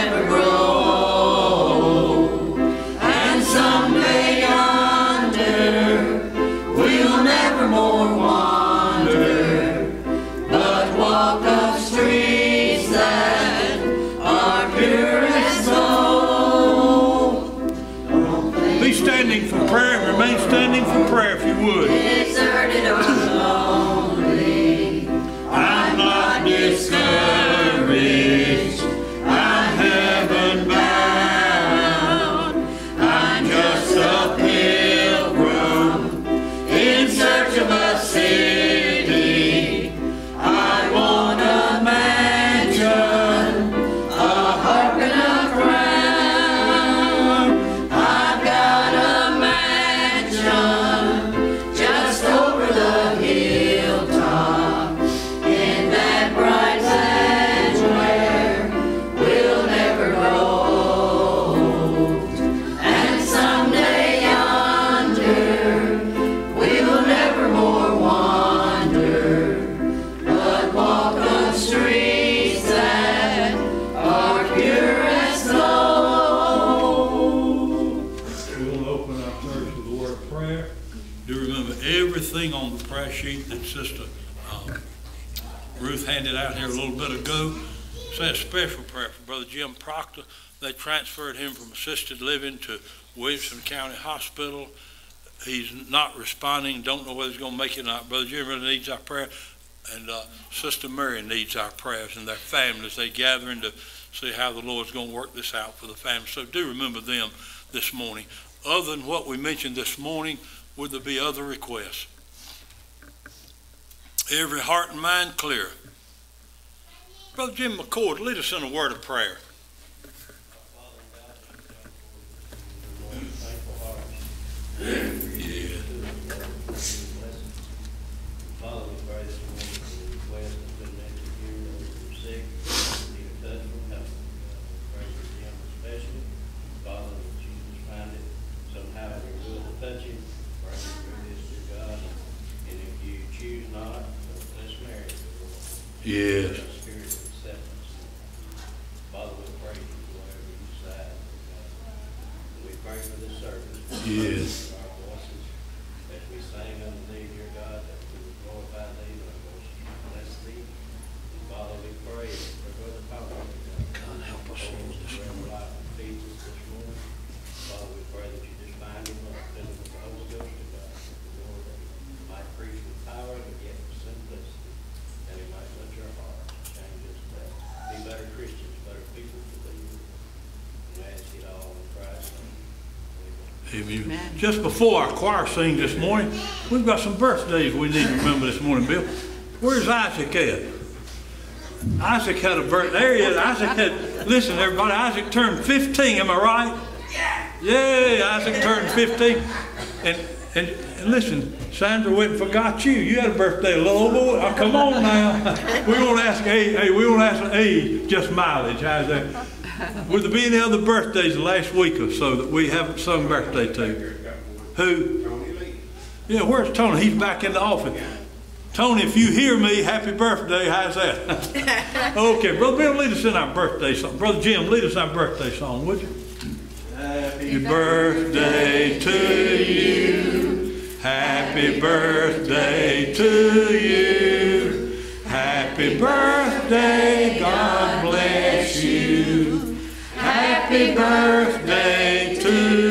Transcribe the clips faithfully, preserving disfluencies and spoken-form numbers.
never grow. And someday yonder we'll never more wander, but walk up streets that are pure as gold. Be standing for prayer. Remain standing for prayer if you would. Deserted or lonely, I'm not discouraged. I'm heaven bound. I'm just a pilgrim in search of a city. I want a mansion, a harp and a crown. I've got a mansion just over the hilltop in that bright land where we'll never go. And someday yonder we'll never more wander, but walk the streets that are pure as gold. We'll open our church with a word of prayer. Do remember everything on the prayer sheet that Sister um, Ruth handed out here a little bit ago. Say a special prayer for Brother Jim Proctor. They transferred him from assisted living to Williamson County Hospital. He's not responding, don't know whether he's going to make it or not. Brother Jim really needs our prayer, and uh, Sister Mary needs our prayers, and their families. They gathering to see how the Lord's going to work this out for the family. So do remember them this morning. Other than what we mentioned this morning, would there be other requests? Every heart and mind clear. Brother Jim McCord, lead us in a word of prayer. Yeah. Father, we pray this morning for the request that's been mentioned here, those who are sick, need a touch from heaven. We pray for Jim especially. Father, that you just find it somehow in your will to touch him, bring him through this to God. And if you choose not, let's marry him. Yes. Spirit of acceptance. Father, we pray for whatever you decide. And we pray for this service. Yes. Our voices as we sing unto thee, dear God, that we will glorify thee, that we will bless thee. And Father, we pray for Brother Powell. God help us all this morning. Life and feeds us this morning. Father, we pray that you just bind him up, fill him with the Holy Ghost to God. The Lord, that he might preach with power, but yet with simplicity, that he might touch our hearts, change us, that be better Christians, better people to believe. And we ask it all in Christ's name. Amen. Just before our choir sings this morning, we've got some birthdays we need to remember this morning, Bill. Where's Isaac at? Isaac had a birthday. There he is. Isaac had, listen everybody, Isaac turned fifteen, am I right? Yay, Isaac turned fifteen. And, and, and listen, Sandra went and forgot you. You had a birthday a little over. Oh, come on now. We won't ask age, hey, we won't ask age, just mileage. How's that? Would there be any other birthdays the last week or so that we haven't sung birthday to? Who? Yeah, where's Tony? He's back in the office. Tony, if you hear me, happy birthday. How's that? Okay, Brother Bill, lead us in our birthday song. Brother Jim, lead us in our birthday song, would you? Happy birthday to you. Happy birthday to you. Happy birthday, God bless you. Happy birthday to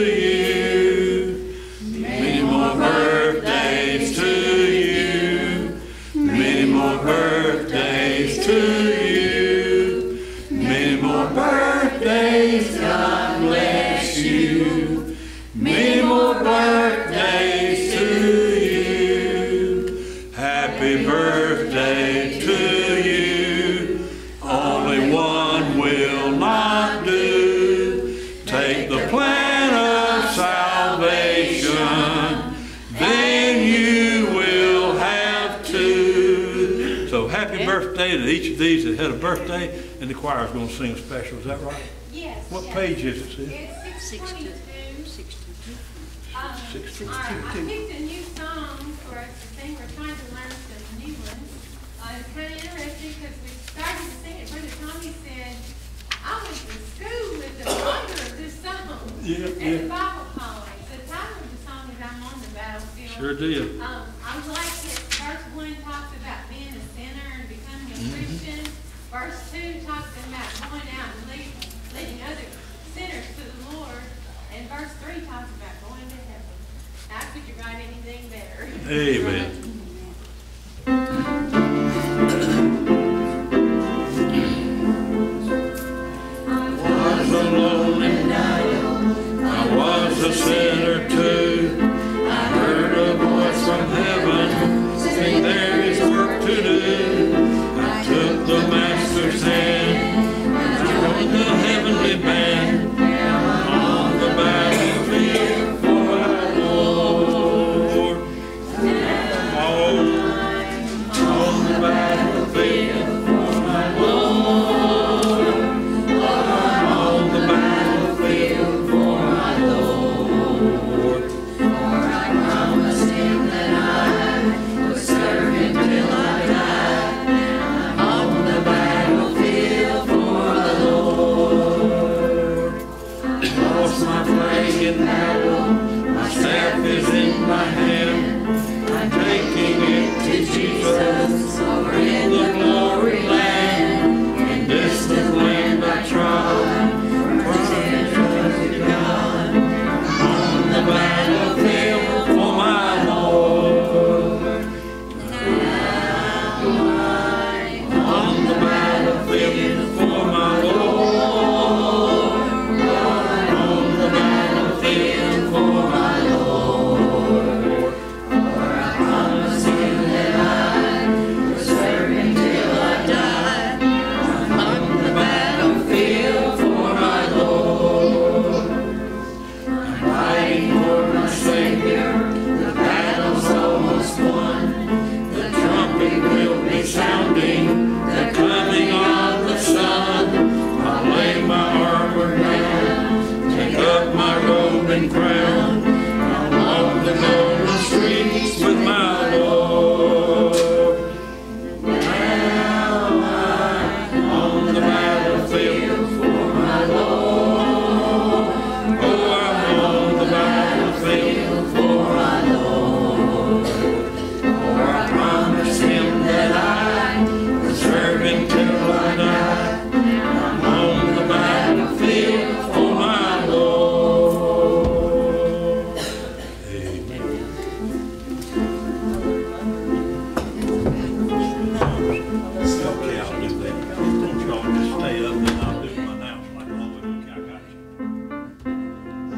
you. Many more birthdays to you. Many more birthdays to you. Many more birthdays, God bless you. Many more birthdays to you. Happy birthday to you. Only one will not do. Take the plan of salvation, then you will have to. So happy birthday to each of these that had a birthday, and the choir is going to sing a special. Is that right? Yes. What yes. page is it, sis? It's six twenty-two. sixty-two. Um, sixty-two. I, I picked a new song for us to sing. We're trying to learn some new ones. Uh, it's kind of interesting because we started to sing it. Brother Tommy said, I went to school Yeah, At the yeah. Bible college. The title of the song is I'm on the Battlefield. Sure did. Um, I like it. Verse one talks about being a sinner and becoming a Mm-hmm. Christian. Verse two talks about going out and lead, leading other sinners to the Lord. And verse three talks about going to heaven. How could you write anything better? Amen. I was alone and I was a sinner too. I heard a voice from heaven saying there is work to do. I took the Master's hand and joined the heavenly band on the battlefield for our Lord. On, on the battlefield for my Lord. On the battlefield for my Lord. For I promised him that I would serve him till I died. On the battlefield for the Lord. I lost my flag in battle, my staff is in my hand. I'm taking it to Jesus, For in the glory land. In distant land I trod, promise to God. On the battlefield for my Lord. On the battlefield for my Lord. On the battlefield for my Lord. For I promised him that I would serve him till I died. On the battlefield for my Lord. I'm fighting for my Savior, The battle's almost won. the trumpet will be sounding, the coming of the sun. I'll lay my armor down, take up my robe and crown. I'll walk the golden streets with my Lord. Now I'm on the battlefield for my Lord. Oh, I'm on the battlefield for my Lord. For I promised him that I would serve him till I die. I'm on the battlefield for my Lord. Amen. Okay, I'll do that. Don't y'all just stay up and I'll do my announcement like I always do. Okay, I got you.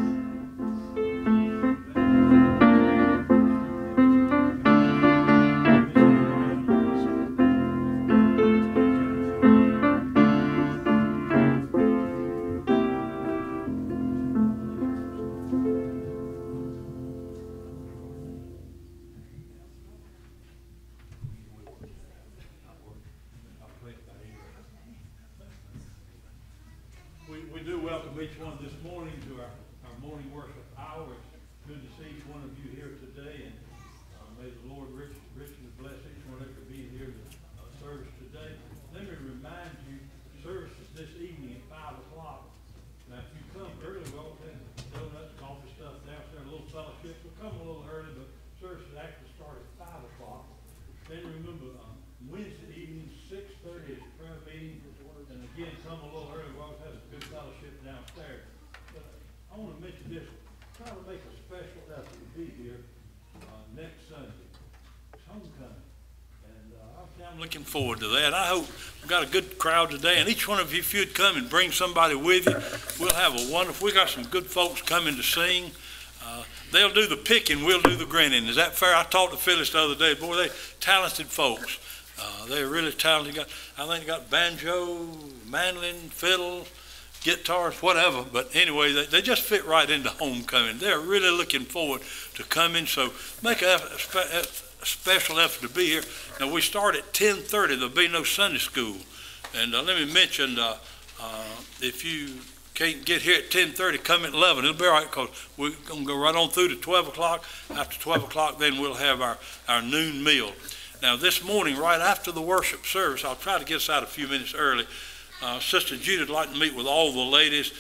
We, we do welcome each one this morning to our, our morning worship hour. It's good to see each one of you here today, and uh, may the Lord rich, richly bless each one of you for being here to uh, service today. Let me remind you, service is this evening at five o'clock. Now, if you come early, well, then donuts, coffee stuff downstairs, a little fellowship. We'll come a little early, but service will actually start at five o'clock. Then remember, uh, Wednesday evening, six thirty is prayer meeting. And again, come a little early, we'll have a good fellowship downstairs. But I want to mention this, try to make a special effort to be here uh, next Sunday. It's homecoming. And uh, I'm looking forward to that. I hope we've got a good crowd today. And each one of you, if you'd come and bring somebody with you, we'll have a wonderful, we got some good folks coming to sing. Uh, they'll do the picking, we'll do the grinning. Is that fair? I talked to Phyllis the other day. Boy, they talented folks. Uh, they're really talented. Got, I think they got banjo, mandolin, fiddle, guitars, whatever. But anyway, they, they just fit right into homecoming. They're really looking forward to coming. So make a, a, a special effort to be here. Now, we start at ten thirty. There'll be no Sunday school. And uh, let me mention, uh, uh, if you can't get here at ten thirty, come at eleven. It'll be all right because we're going to go right on through to twelve o'clock. After twelve o'clock, then we'll have our, our noon meal. Now, this morning, right after the worship service, I'll try to get us out a few minutes early. Uh, Sister Judy would like to meet with all the ladies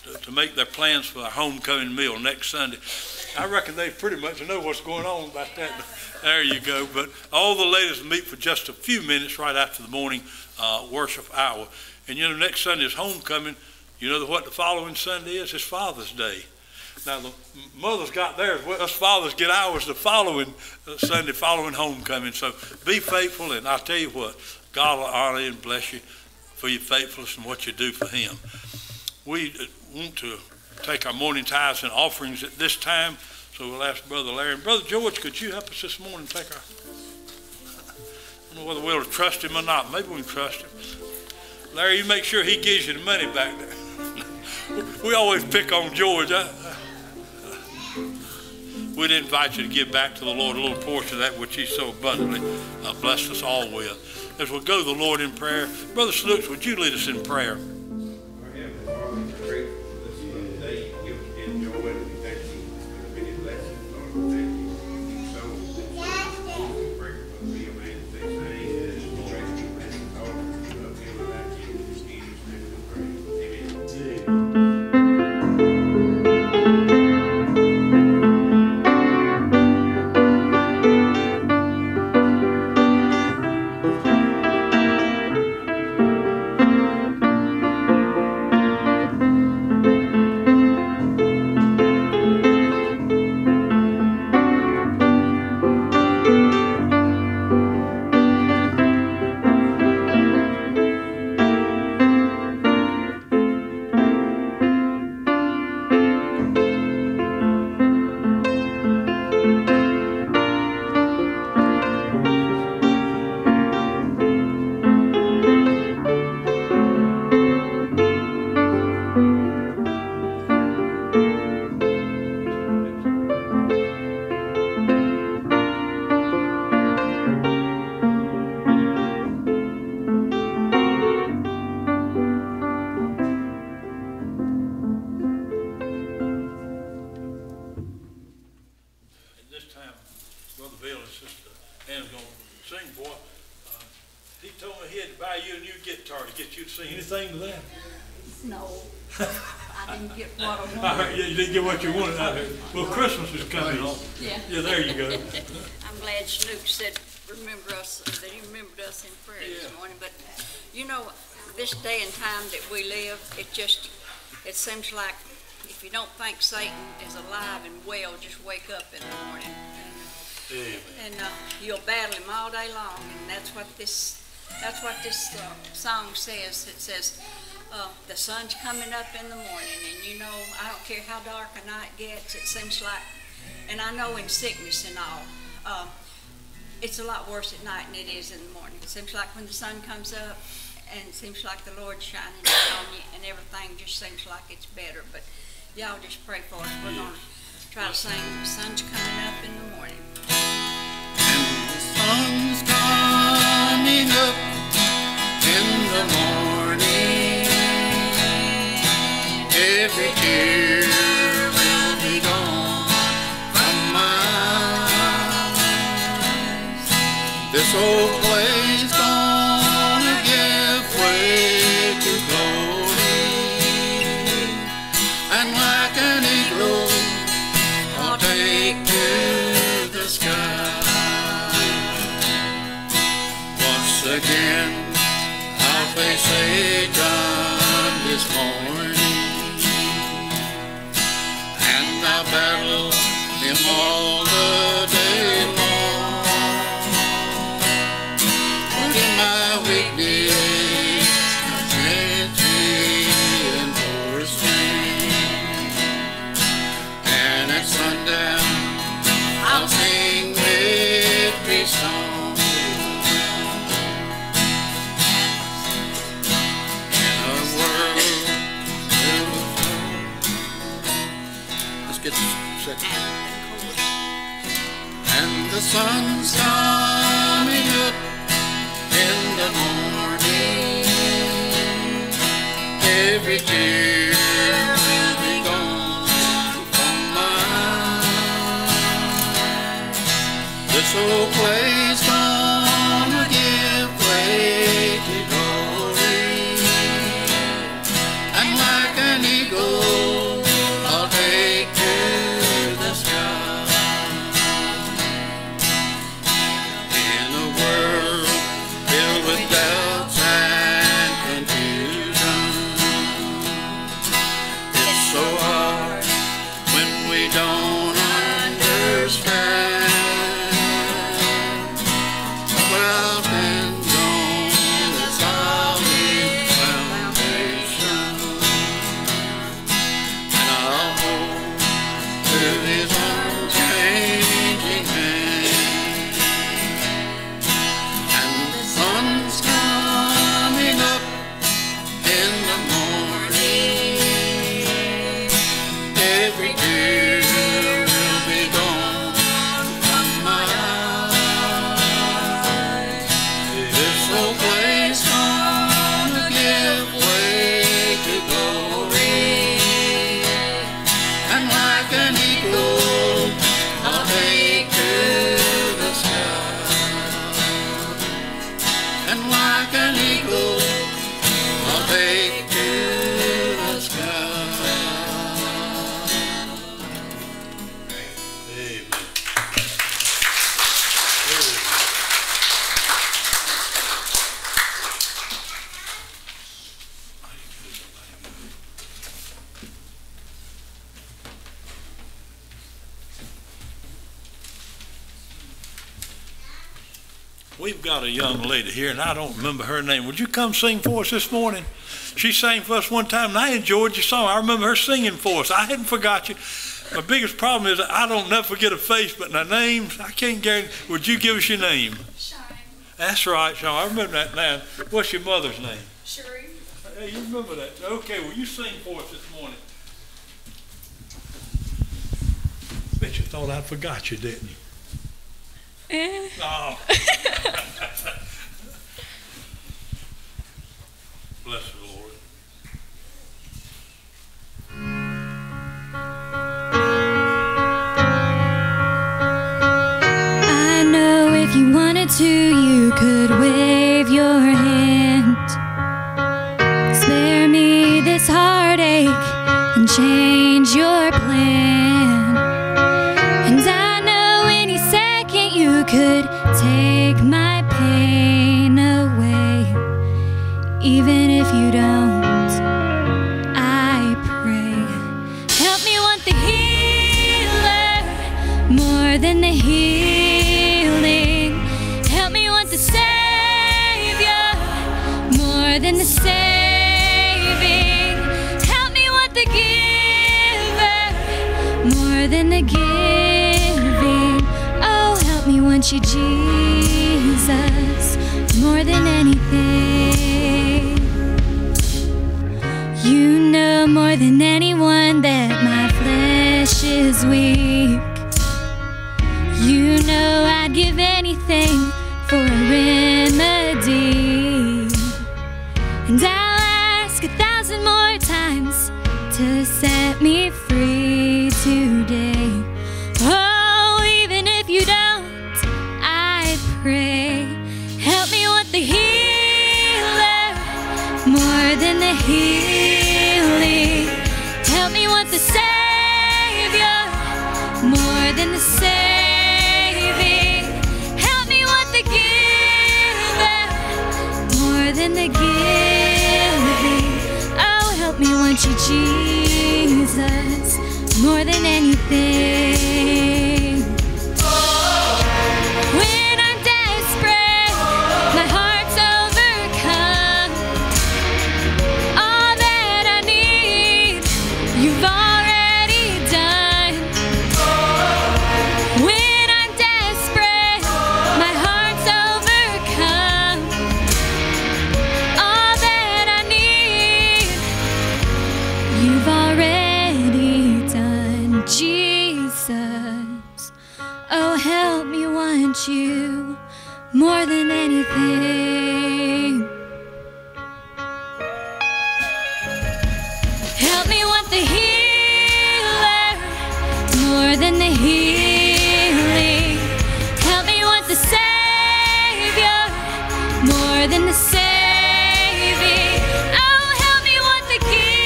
to make their plans for our homecoming meal next Sunday. I reckon they pretty much know what's going on about that. There you go. But all the ladies meet for just a few minutes right after the morning uh, worship hour. And you know, next Sunday is homecoming. You know what the following Sunday is? It's Father's Day. Now, the mothers got theirs. Well, us fathers get ours the following uh, Sunday, following homecoming. So be faithful, and I'll tell you what, God will honor you and bless you for your faithfulness and what you do for him. We want to take our morning tithes and offerings at this time, so we'll ask Brother Larry. And Brother George, could you help us this morning take our, I don't know whether we'll trust him or not. Maybe we can trust him. Larry, you make sure he gives you the money back there. We always pick on George. I, We'd invite you to give back to the Lord a little portion of that which he so abundantly uh, blessed us all with. As we'll go to the Lord in prayer, Brother Snooks, would you lead us in prayer? Our Heavenly Father, we're grateful for this uh, day you give enjoy and we thank you for the many blessings, Lord. We thank you for your soul. We're grateful for the meal, man. Thanks, man. We're grateful for this talk. We love you without you. In Jesus' name we pray. Amen. What you wanted out here. Well, Christmas is coming on. Yeah. Yeah, there you go. I'm glad Snoop said, remember us, that he remembered us in prayer yeah. this morning. But, you know, this day and time that we live, it just, it seems like if you don't think Satan is alive and well, just wake up in the morning. And, Amen. and uh, you'll battle him all day long. And that's what this, that's what this uh, song says. It says, Uh, the sun's coming up in the morning, and you know, I don't care how dark a night gets, it seems like, and I know in sickness and all, uh, it's a lot worse at night than it is in the morning. It seems like when the sun comes up, and it seems like the Lord's shining down on you, and everything just seems like it's better. But y'all just pray for us. We're going to try to sing, the sun's coming up in the morning. And the sun's coming up in the morning. Every tear will be gone from my eyes. This old place gonna give way to glory, and like an eagle I'll take to the sky. Once again I'll face Satan this morning, I battle him all the day long. But in my weakness, I pray and for strength. And at sundown, I'll sing victory songs. In a world filled with Get second. And the sun's coming up in the morning. Every tear will be gone from my eyes. This old place gonna give way to glory, and like an eagle We've got a young lady here, and I don't remember her name. Would you come sing for us this morning? She sang for us one time, and I enjoyed your song. I remember her singing for us. I hadn't forgot you. My biggest problem is I don't never forget a face, but my names, I can't guarantee. Would you give us your name? Shine. That's right, Sean. I remember that now. What's your mother's name? Sheree. Hey, you remember that. Okay, well, you sing for us this morning. Bet you thought I forgot you, didn't you? Eh. Oh. Bless the Lord. I know if you wanted to, you could wave your hand. Spare me this heartache and change your plan. And I know any second you could take my pain away. Even if you don't, I pray. Help me want the healer more than the healing. Help me want the Savior more than the saving. Help me want the giver more than the giving. Oh, help me want you, Jesus, more than anything. You know more than anyone that my flesh is weak. You know I'd give anything for a remedy. And I'll ask a thousand more times to set me free today. Oh, even if you don't, I pray. Help me want the healer more than the healing. Help me want the Savior more than the saving. Help me want the giver more than the giving. Oh, help me want you, Jesus, more than anything. When I'm desperate, my heart's overcome. All that I need, you've already done. When I'm desperate, my heart's overcome. All that I need, you've already done. Jesus, oh, help me want you more than anything. Help me want the healer more than the healing. Help me want the Savior more than the saving. Oh, help me want the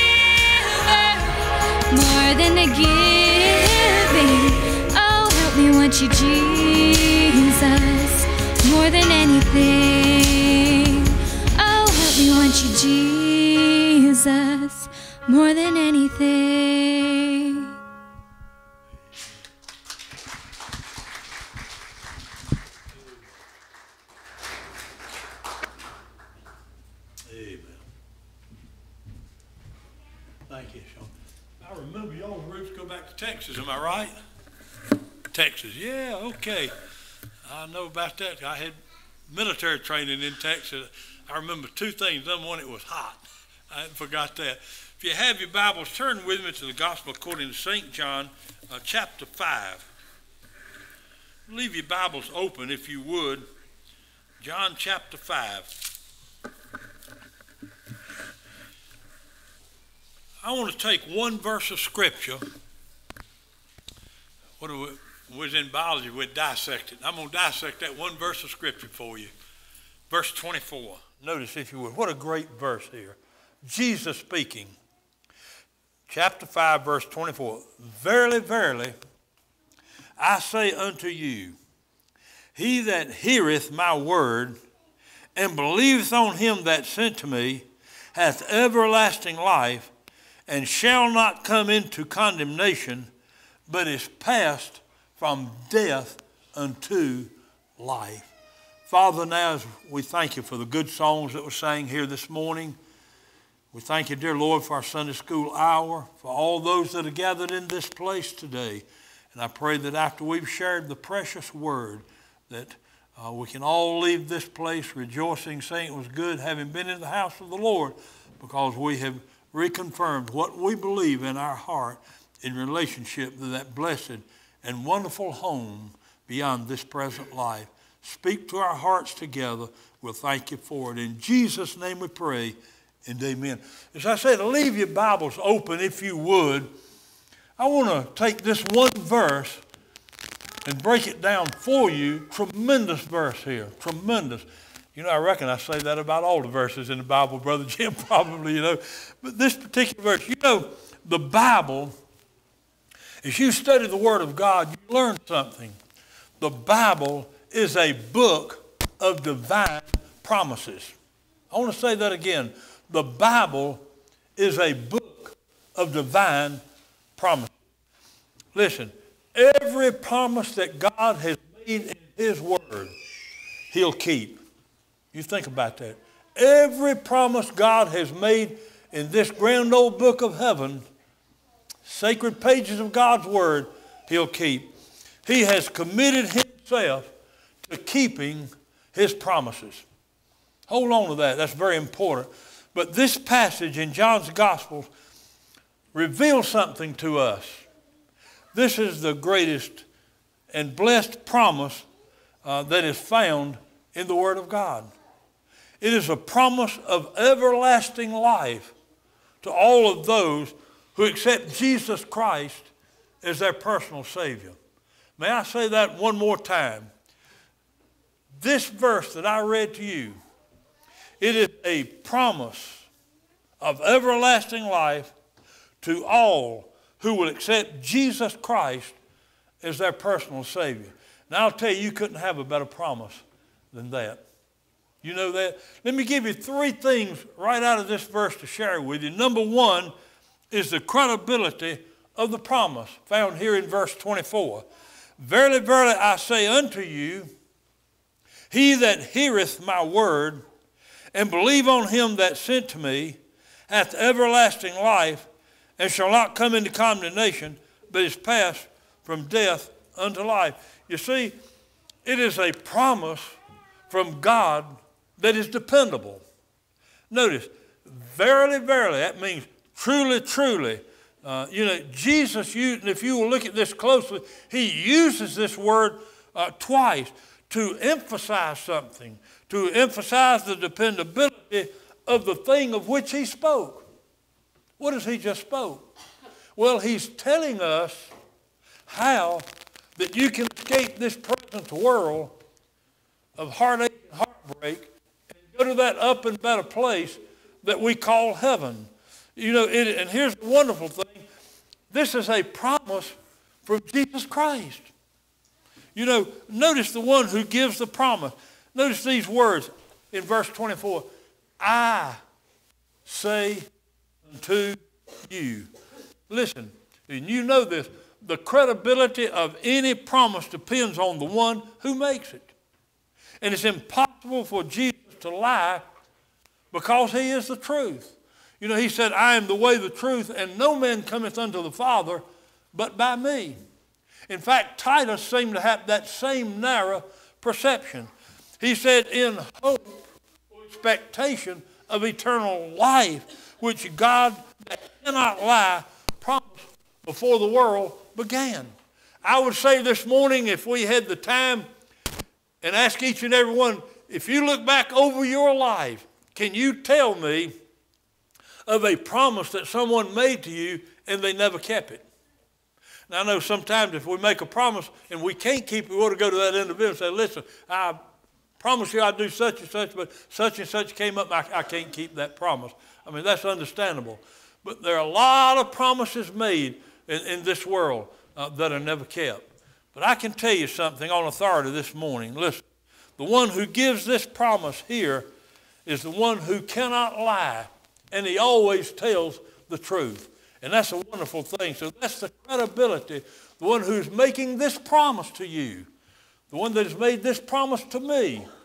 giver more than the giving. Oh, help me want you, Jesus, more than anything. Oh, help me want you, Jesus, more than anything. Amen. Thank you, Sean. I remember y'all's roots go back to Texas, am I right? Texas, yeah, okay. I know about that. I had military training in Texas. I remember two things. Number one, it was hot. I hadn't forgot that. If you have your Bibles, turn with me to the Gospel according to Saint John, uh, chapter five. Leave your Bibles open if you would. John chapter five. I want to take one verse of Scripture. What do we, was in biology, we'd dissect it. I'm going to dissect that one verse of Scripture for you. Verse twenty-four. Notice, if you would, what a great verse here. Jesus speaking. Chapter five, verse twenty-four. Verily, verily, I say unto you, he that heareth my word and believeth on him that sent to me hath everlasting life, and shall not come into condemnation, but is passed from death unto life. Father, now as we thank you for the good songs that were sang here this morning. We thank you, dear Lord, for our Sunday school hour, for all those that are gathered in this place today. And I pray that after we've shared the precious word, that uh, we can all leave this place rejoicing, saying it was good having been in the house of the Lord, because we have reconfirmed what we believe in our heart in relationship to that blessed and wonderful home beyond this present life. Speak to our hearts together. We'll thank you for it. In Jesus' name we pray, and amen. As I said, leave your Bibles open if you would. I want to take this one verse and break it down for you. Tremendous verse here, tremendous. You know, I reckon I say that about all the verses in the Bible, Brother Jim, probably, you know. But this particular verse, you know, the Bible, as you study the Word of God, you learn something. The Bible is a book of divine promises. I want to say that again. The Bible is a book of divine promises. Listen, every promise that God has made in His Word, He'll keep. You think about that. Every promise God has made in this grand old book of heaven, sacred pages of God's Word, He'll keep. He has committed Himself to keeping His promises. Hold on to that. That's very important. But this passage in John's Gospel reveals something to us. This is the greatest and blessed promise uh, that is found in the Word of God. It is a promise of everlasting life to all of those who accept Jesus Christ as their personal Savior. May I say that one more time? This verse that I read to you, it is a promise of everlasting life to all who will accept Jesus Christ as their personal Savior. Now, I'll tell you, you couldn't have a better promise than that. You know that? Let me give you three things right out of this verse to share with you. Number one is the credibility of the promise found here in verse twenty-four. Verily, verily, I say unto you, he that heareth my word and believe on him that sent to me hath everlasting life, and shall not come into condemnation, but is passed from death unto life. You see, it is a promise from God that is dependable. Notice, verily, verily, that means truly, truly. Uh, you know, Jesus used, and if you will look at this closely, he uses this word uh, twice to emphasize something, to emphasize the dependability of the thing of which he spoke. What has he just spoke? Well, he's telling us how that you can escape this present world of heartache and heartbreak and go to that up and better place that we call heaven. You know, it, and here's the wonderful thing. This is a promise from Jesus Christ. You know, notice the one who gives the promise. Notice these words in verse twenty-four. I say unto you. Listen, and you know this, the credibility of any promise depends on the one who makes it. And it's impossible for Jesus to lie because he is the truth. You know, he said, I am the way, the truth, and no man cometh unto the Father but by me. In fact, Titus seemed to have that same narrow perception. He said, in hope or expectation of eternal life, which God that cannot lie promised before the world began. I would say this morning, if we had the time, and ask each and every one, if you look back over your life, can you tell me of a promise that someone made to you and they never kept it? Now, I know sometimes if we make a promise and we can't keep it, we ought to go to that individual and say, listen, I promise you I'll do such and such, but such and such came up, I, I can't keep that promise. I mean, that's understandable. But there are a lot of promises made in, in this world uh, that are never kept. But I can tell you something on authority this morning. Listen, the one who gives this promise here is the one who cannot lie, and he always tells the truth. And that's a wonderful thing. So that's the credibility, the one who's making this promise to you, the one that has made this promise to me.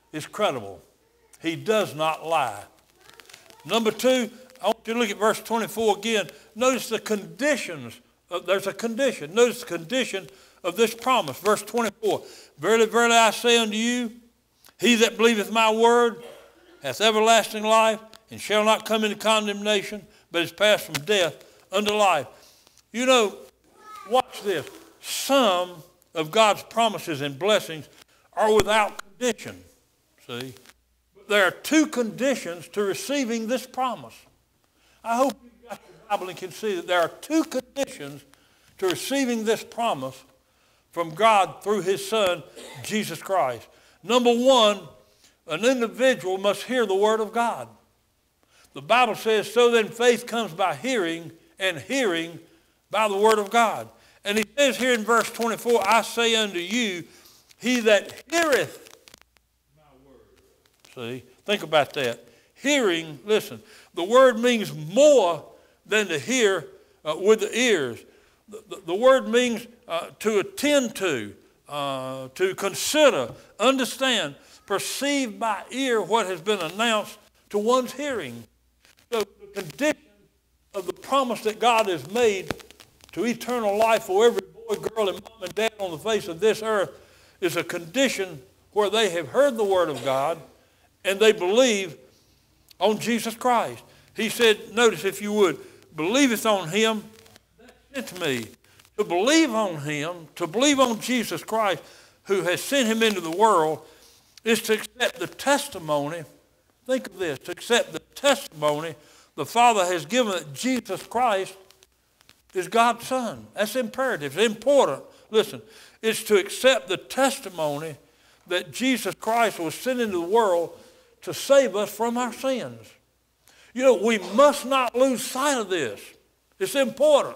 is credible. He does not lie. Number two, I want you to look at verse twenty-four again. Notice the conditions. Of, there's a condition. Notice the condition of this promise. Verse twenty-four. Verily, verily, I say unto you, he that believeth my word hath everlasting life, and shall not come into condemnation, but is passed from death unto life. You know, watch this. Some of God's promises and blessings are without condition. See? But there are two conditions to receiving this promise. I hope you've got your Bible and can see that there are two conditions to receiving this promise from God through his Son, Jesus Christ. Number one, an individual must hear the word of God. The Bible says, so then faith comes by hearing, and hearing by the word of God. And he says here in verse twenty-four, I say unto you, he that heareth my word. See, think about that. Hearing, listen, the word means more than to hear uh, with the ears. The, the, the word means uh, to attend to, uh, to consider, understand, perceive by ear what has been announced to one's hearing. So the condition of the promise that God has made to eternal life for every boy, girl, and mom and dad on the face of this earth is a condition where they have heard the word of God and they believe on Jesus Christ. He said, notice if you would, believeth on him that sent me. To believe on him, to believe on Jesus Christ, who has sent him into the world, is to accept the testimony. Think of this, to accept the testimony the Father has given that Jesus Christ is God's Son. That's imperative. It's important. Listen, it's to accept the testimony that Jesus Christ was sent into the world to save us from our sins. You know, we must not lose sight of this. It's important.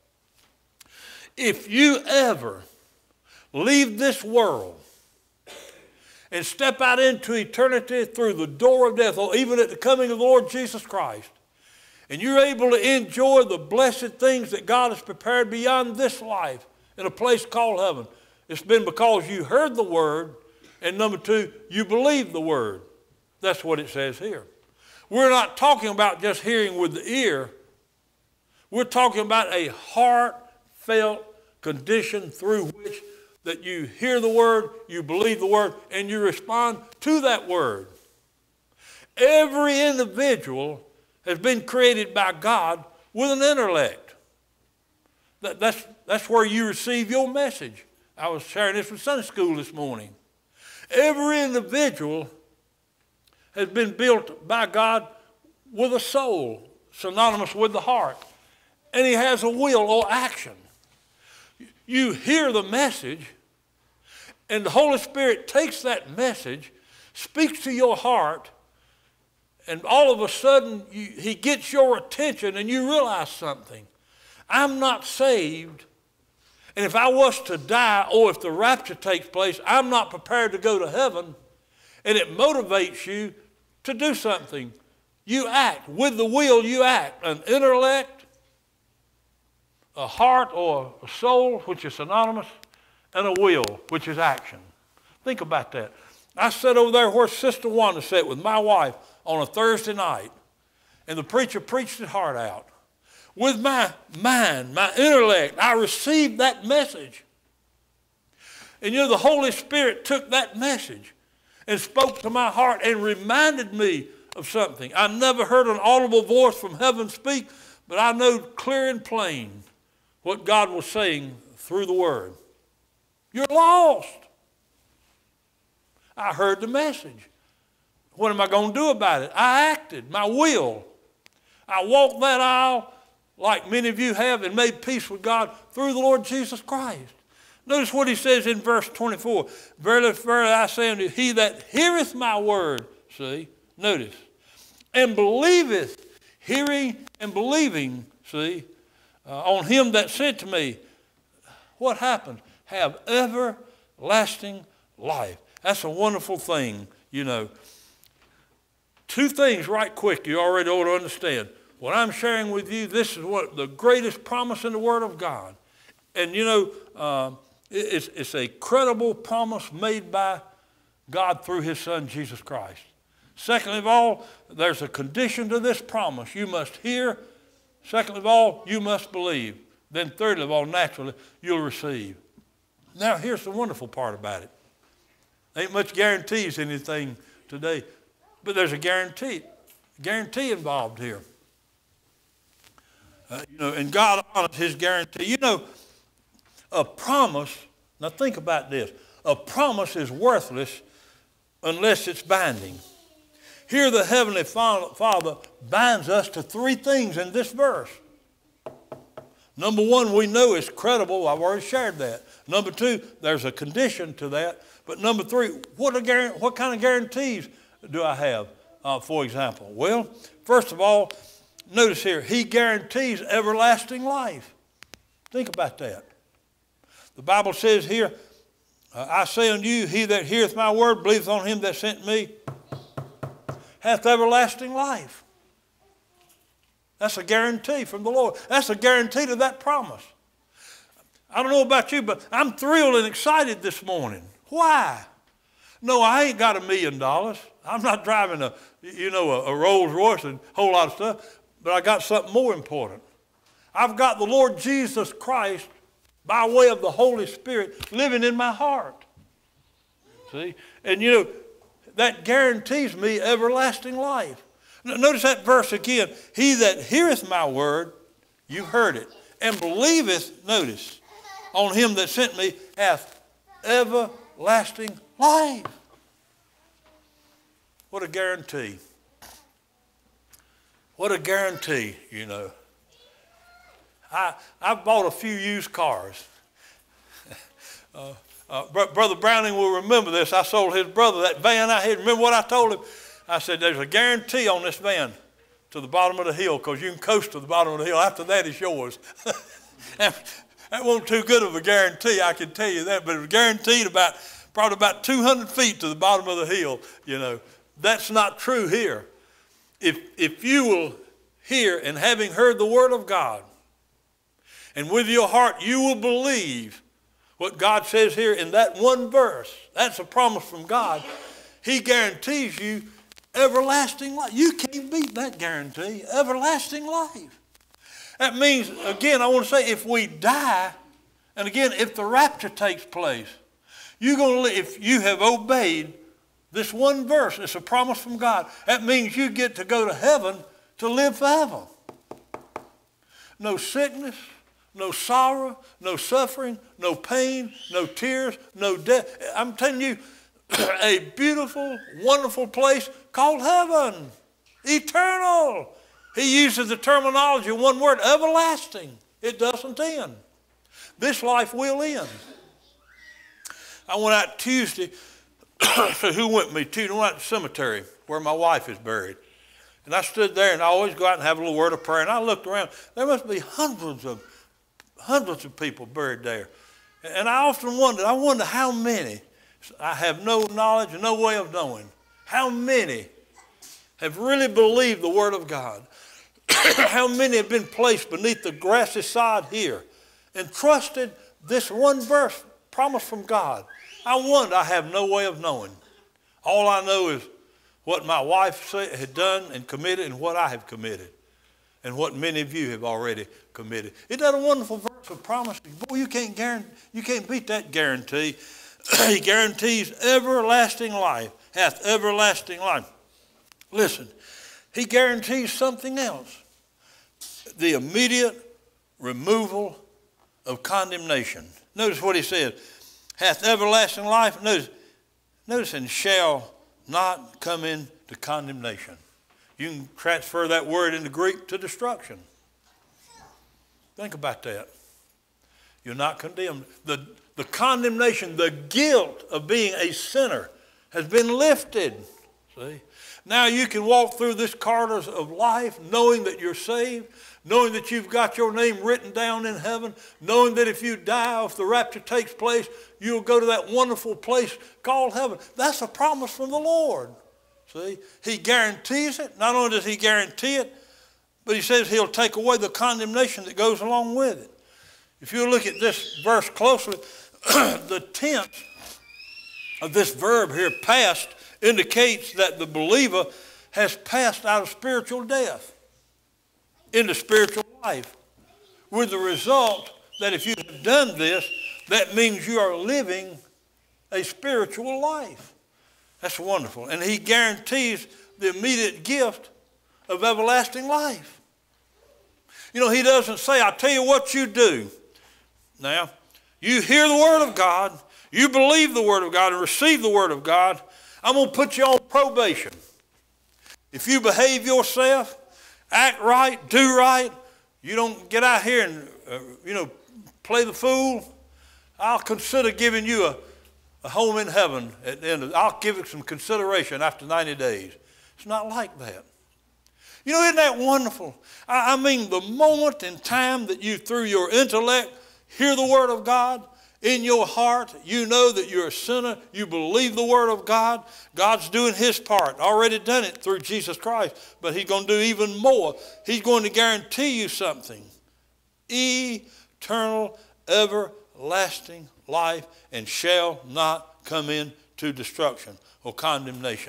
If you ever leave this world and step out into eternity through the door of death, or even at the coming of the Lord Jesus Christ, and you're able to enjoy the blessed things that God has prepared beyond this life in a place called heaven, it's been because you heard the word, and number two, you believed the word. That's what it says here. We're not talking about just hearing with the ear. We're talking about a heartfelt condition through which that you hear the word, you believe the word, and you respond to that word. Every individual has been created by God with an intellect. That, that's, that's where you receive your message. I was sharing this with Sunday school this morning. Every individual has been built by God with a soul, synonymous with the heart. And he has a will or action. You hear the message, and the Holy Spirit takes that message, speaks to your heart, and all of a sudden you, he gets your attention and you realize something. I'm not saved, and if I was to die or if the rapture takes place, I'm not prepared to go to heaven, and it motivates you to do something. You act. With the will, you act. An intellect, a heart or a soul, which is synonymous, and a will, which is action. Think about that. I sat over there where Sister Wanda sat with my wife on a Thursday night, and the preacher preached his heart out. With my mind, my intellect, I received that message. And you know, the Holy Spirit took that message and spoke to my heart and reminded me of something. I never heard an audible voice from heaven speak, but I know clear and plain what God was saying through the word. You're lost. I heard the message. What am I going to do about it? I acted, my will. I walked that aisle like many of you have and made peace with God through the Lord Jesus Christ. Notice what he says in verse twenty-four. Verily, verily, I say unto you, he that heareth my word, see, notice, and believeth, hearing and believing, see, uh, on him that sent to me, what happened? Have everlasting life. That's a wonderful thing, you know. Two things right quick you already ought to understand. What I'm sharing with you, this is what the greatest promise in the Word of God. And you know, uh, it's, it's a credible promise made by God through his Son, Jesus Christ. Secondly of all, there's a condition to this promise. You must hear. Secondly of all, you must believe. Then thirdly of all, naturally, you'll receive. Now, here's the wonderful part about it. Ain't much guarantees in anything today, but there's a guarantee, guarantee involved here. Uh, you know, and God honors his guarantee. You know, a promise, now think about this. A promise is worthless unless it's binding. Here the Heavenly Father binds us to three things in this verse. Number one, we know it's credible. I've already shared that. Number two, there's a condition to that. But number three, what, a, what kind of guarantees do I have, uh, for example? Well, first of all, notice here, he guarantees everlasting life. Think about that. The Bible says here, uh, I say unto you, he that heareth my word, believeth on him that sent me, hath everlasting life. That's a guarantee from the Lord. That's a guarantee to that promise. I don't know about you, but I'm thrilled and excited this morning. Why? No, I ain't got a million dollars. I'm not driving a, you know, a, a Rolls Royce and a whole lot of stuff, but I got something more important. I've got the Lord Jesus Christ by way of the Holy Spirit living in my heart. See? And you know, that guarantees me everlasting life. Notice that verse again. He that heareth my word, you heard it, and believeth, notice, on him that sent me, hath everlasting life. What a guarantee. What a guarantee, you know. I, I've bought a few used cars. uh, uh, Br- Brother Browning will remember this. I sold his brother that van I had. Remember what I told him? I said, there's a guarantee on this van to the bottom of the hill because you can coast to the bottom of the hill. After that, it's yours. That wasn't too good of a guarantee, I can tell you that, but it was guaranteed about probably about two hundred feet to the bottom of the hill, you know. That's not true here. If, if you will hear, and having heard the word of God, and with your heart you will believe what God says here in that one verse, that's a promise from God, he guarantees you everlasting life. You can't beat that guarantee, everlasting life. That means, again, I want to say if we die, and again, if the rapture takes place, you're going to, if you have obeyed this one verse, it's a promise from God, that means you get to go to heaven to live forever. No sickness, no sorrow, no suffering, no pain, no tears, no death. I'm telling you, a beautiful, wonderful place called heaven, eternal. He uses the terminology, one word, everlasting. It doesn't end. This life will end. I went out Tuesday, so who went with me? Tuesday, I went out to the cemetery where my wife is buried. And I stood there, and I always go out and have a little word of prayer. And I looked around. There must be hundreds of, hundreds of people buried there. And I often wondered, I wonder how many, I have no knowledge and no way of knowing, how many have really believed the word of God. How many have been placed beneath the grassy sod here and trusted this one verse, promise from God? I wonder, I have no way of knowing. All I know is what my wife said, had done and committed and what I have committed and what many of you have already committed. Isn't that a wonderful verse of promise? Boy, you can't, guarantee, you can't beat that guarantee. He guarantees everlasting life, hath everlasting life. Listen, he guarantees something else. The immediate removal of condemnation. Notice what he says. Hath everlasting life. Notice, notice, and shall not come into condemnation. You can transfer that word into Greek to destruction. Think about that. You're not condemned. The, the condemnation, the guilt of being a sinner has been lifted. See? Now you can walk through this corridors of life knowing that you're saved, knowing that you've got your name written down in heaven, knowing that if you die, if the rapture takes place, you'll go to that wonderful place called heaven. That's a promise from the Lord. See, he guarantees it. Not only does he guarantee it, but he says he'll take away the condemnation that goes along with it. If you look at this verse closely, the tense of this verb here, passed, indicates that the believer has passed out of spiritual death into spiritual life, with the result that if you have done this, that means you are living a spiritual life. That's wonderful. And he guarantees the immediate gift of everlasting life. You know, he doesn't say, I'll tell you what you do. Now, you hear the word of God, you believe the word of God and receive the word of God, I'm going to put you on probation. If you behave yourself, act right, do right, you don't get out here and, uh, you know, play the fool, I'll consider giving you a, a home in heaven at the end of, I'll give it some consideration after ninety days. It's not like that. You know, isn't that wonderful? I, I mean, the moment in time that you, through your intellect, hear the word of God, in your heart, you know that you're a sinner, you believe the word of God, God's doing his part, already done it through Jesus Christ, but he's going to do even more. He's going to guarantee you something. Eternal, everlasting life, and shall not come into destruction or condemnation.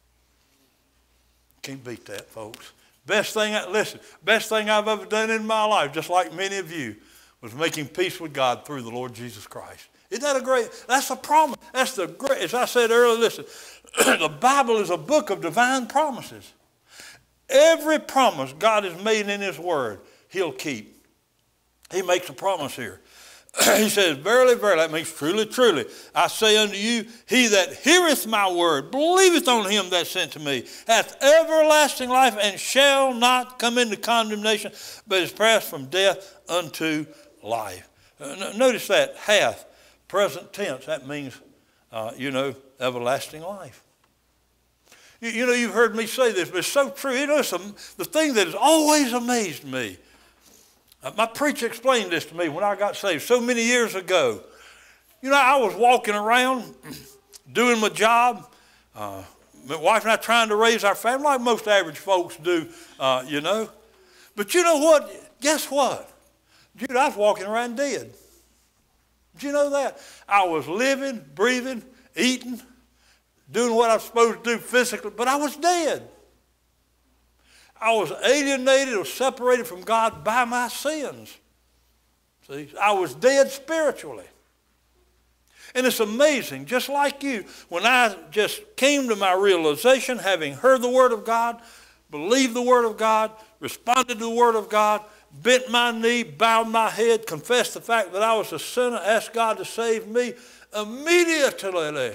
Can't beat that, folks. Best thing, I, listen, best thing I've ever done in my life, just like many of you, was making peace with God through the Lord Jesus Christ. Isn't that a great, that's a promise. That's the great, as I said earlier, listen, the Bible is a book of divine promises. Every promise God has made in his word, he'll keep. He makes a promise here. He says, verily, verily, that means truly, truly, I say unto you, he that heareth my word, believeth on him that sent to me, hath everlasting life, and shall not come into condemnation, but is passed from death unto life. Uh, notice that, hath, present tense, that means, uh, you know, everlasting life. You, you know, you've heard me say this, but it's so true. You know, it's a, the thing that has always amazed me. Uh, my preacher explained this to me when I got saved so many years ago. You know, I was walking around doing my job, uh, my wife and I trying to raise our family like most average folks do, uh, you know. But you know what? Guess what? Dude, I was walking around dead. Did you know that? I was living, breathing, eating, doing what I was supposed to do physically, but I was dead. I was alienated or separated from God by my sins. See, I was dead spiritually. And it's amazing, just like you, when I just came to my realization, having heard the word of God, believed the word of God, responded to the word of God, bent my knee, bowed my head, confessed the fact that I was a sinner, asked God to save me, immediately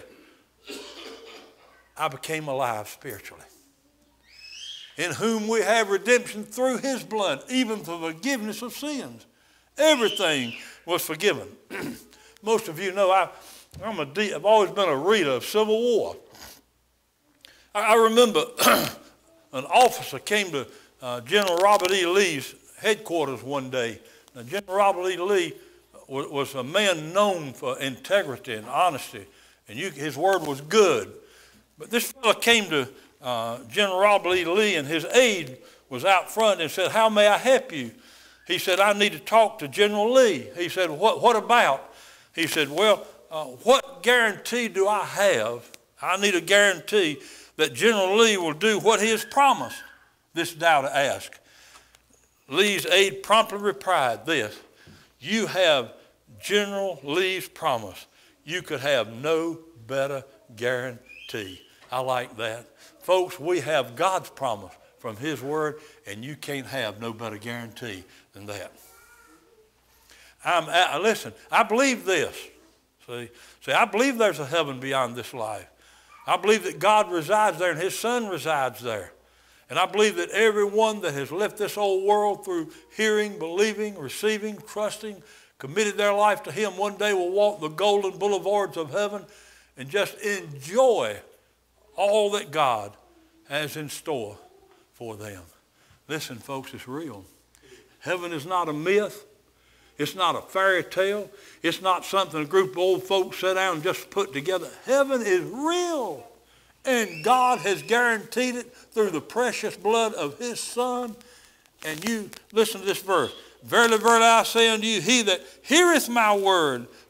I became alive spiritually. In whom we have redemption through his blood, even the forgiveness of sins. Everything was forgiven. Most of you know I, I'm a deep, I've always been a reader of Civil War. I, I remember an officer came to uh, General Robert E. Lee's headquarters one day. Now, General Robert E. Lee was, was a man known for integrity and honesty, and you, his word was good. But this fellow came to uh, General Robert E. Lee, and his aide was out front and said, "How may I help you?" He said, "I need to talk to General Lee." He said, "What, what about?" He said, "Well, uh, what guarantee do I have? I need a guarantee that General Lee will do what he has promised this doubter asked." Lee's aide promptly replied this, "You have General Lee's promise. You could have no better guarantee." I like that. Folks, we have God's promise from his word, and you can't have no better guarantee than that. I'm, I, listen, I believe this. See, see, I believe there's a heaven beyond this life. I believe that God resides there and his son resides there. And I believe that everyone that has left this old world through hearing, believing, receiving, trusting, committed their life to him, one day will walk the golden boulevards of heaven and just enjoy all that God has in store for them. Listen, folks, it's real. Heaven is not a myth. It's not a fairy tale. It's not something a group of old folks sit down and just put together. Heaven is real. And God has guaranteed it through the precious blood of his son. And you, listen to this verse. "Verily, verily, I say unto you, he that heareth my word,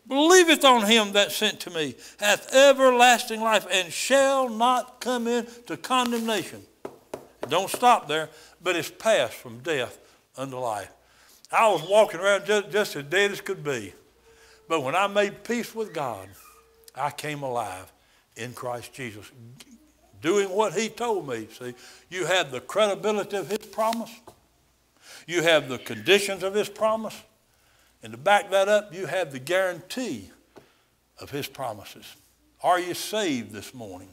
believeth on him that sent to me hath everlasting life and shall not come into condemnation. Don't stop there, but it's passed from death unto life. I was walking around just, just as dead as could be. But when I made peace with God, I came alive in Christ Jesus, doing what he told me. See, you have the credibility of his promise. You have the conditions of his promise. And to back that up, you have the guarantee of his promises. Are you saved this morning?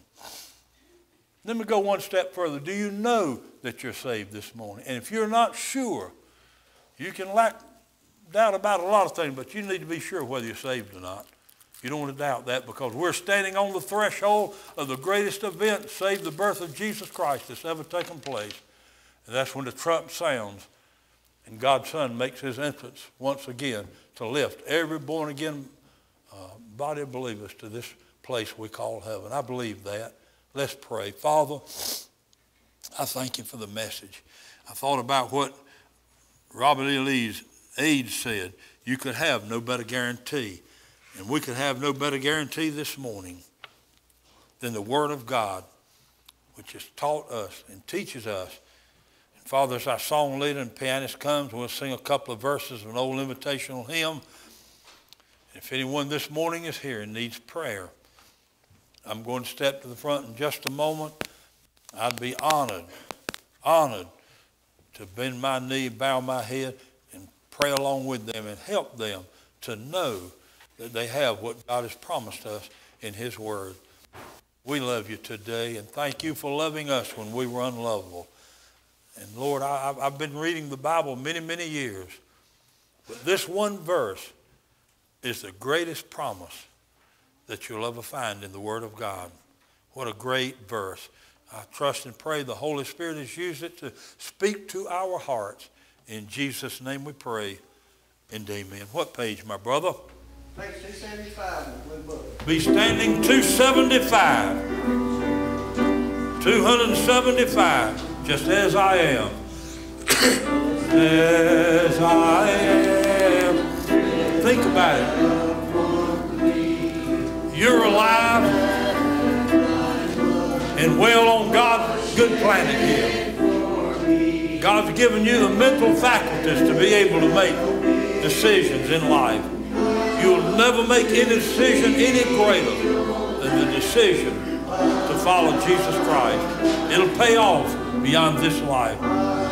Let me go one step further. Do you know that you're saved this morning? And if you're not sure, you can lack doubt about a lot of things, but you need to be sure whether you're saved or not. You don't want to doubt that, because we're standing on the threshold of the greatest event, save the birth of Jesus Christ, that's ever taken place. And that's when the trump sounds and God's Son makes his entrance once again to lift every born-again uh, body of believers to this place we call heaven. I believe that. Let's pray. Father, I thank you for the message. I thought about what Robert E. Lee's aide said. You could have no better guarantee. And we could have no better guarantee this morning than the Word of God, which has taught us and teaches us. And Father, as our song leader and pianist comes, we'll sing a couple of verses of an old invitational hymn. If anyone this morning is here and needs prayer, I'm going to step to the front in just a moment. I'd be honored, honored to bend my knee, bow my head, and pray along with them and help them to know that they have what God has promised us in his word. We love you today, and thank you for loving us when we were unlovable. And Lord, I, I've been reading the Bible many, many years, but this one verse is the greatest promise that you'll ever find in the Word of God. What a great verse. I trust and pray the Holy Spirit has used it to speak to our hearts. In Jesus' name we pray, and amen. What page, my brother? Page two seventy-five in the blue book. Be standing two seventy-five. two seventy-five, just as I am. As I am. Think about it. You're alive and well on God's good planet here. God's given you the mental faculties to be able to make decisions in life. You'll never make any decision any greater than the decision to follow Jesus Christ. It'll pay off beyond this life.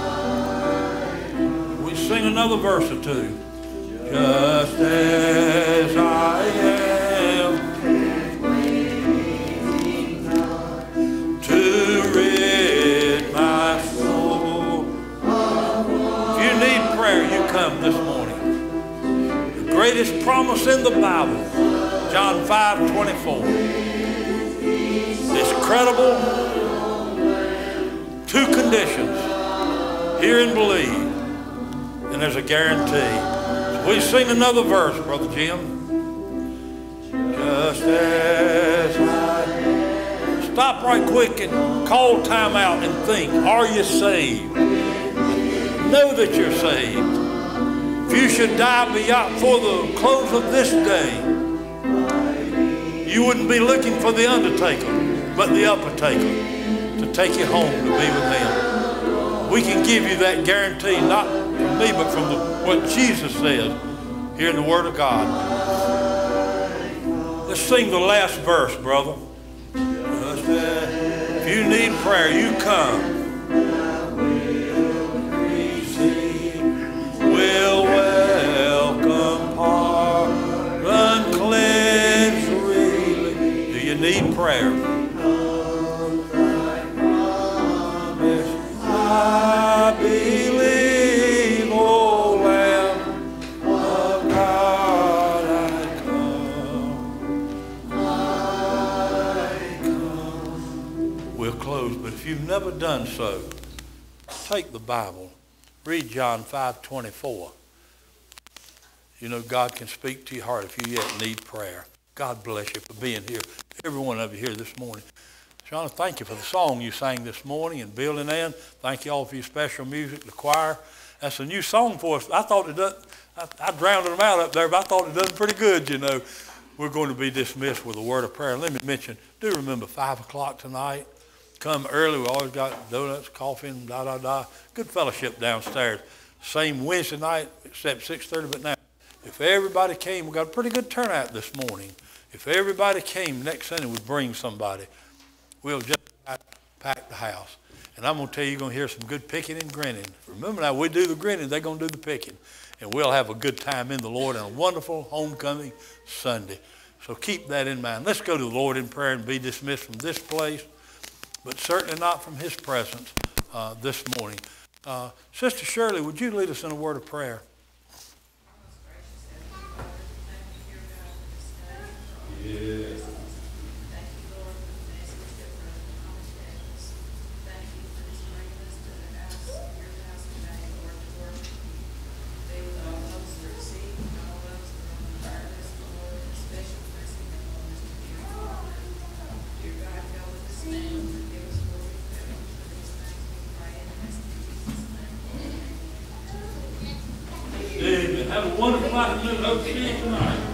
We sing another verse or two. Just as I am, to rid my soul. If you need prayer, you come this morning. The greatest promise in the Bible, John five twenty-four. It's credible. Two conditions. Hear and believe. And there's a guarantee. We sing another verse, Brother Jim. Just as I am. Stop right quick and call time out and think. Are you saved? Know that you're saved. If you should die before the close of this day, you wouldn't be looking for the undertaker, but the uppertaker to take you home to be with him. We can give you that guarantee, not from me, but from the, what Jesus says here in the Word of God. Let's sing the last verse, brother. If you need prayer, you come. We'll welcome pardon, cleanse freely. Do you need prayer? I believe, O Lamb of God, I come. I come. We'll close, but if you've never done so, take the Bible. Read John five twenty-four. You know, God can speak to your heart if you yet need prayer. God bless you for being here. Every one of you here this morning. Shauna, thank you for the song you sang this morning. And Bill and Ann, thank you all for your special music, the choir. That's a new song for us. I thought it done, I, I drowned them out up there, but I thought it done pretty good, you know. We're going to be dismissed with a word of prayer. Let me mention, do remember five o'clock tonight. Come early. We always got donuts, coffee, and da, da, da. Good fellowship downstairs. Same Wednesday night, except six thirty, but now, if everybody came, we got a pretty good turnout this morning. If everybody came, next Sunday we'd bring somebody. We'll just pack the house. And I'm going to tell you, you're going to hear some good picking and grinning. Remember now, we do the grinning, they're going to do the picking. And we'll have a good time in the Lord and a wonderful homecoming Sunday. So keep that in mind. Let's go to the Lord in prayer and be dismissed from this place, but certainly not from his presence uh, this morning. Uh, Sister Shirley, would you lead us in a word of prayer? Yeah. Amen. Have a wonderful afternoon. Hope to see you tonight.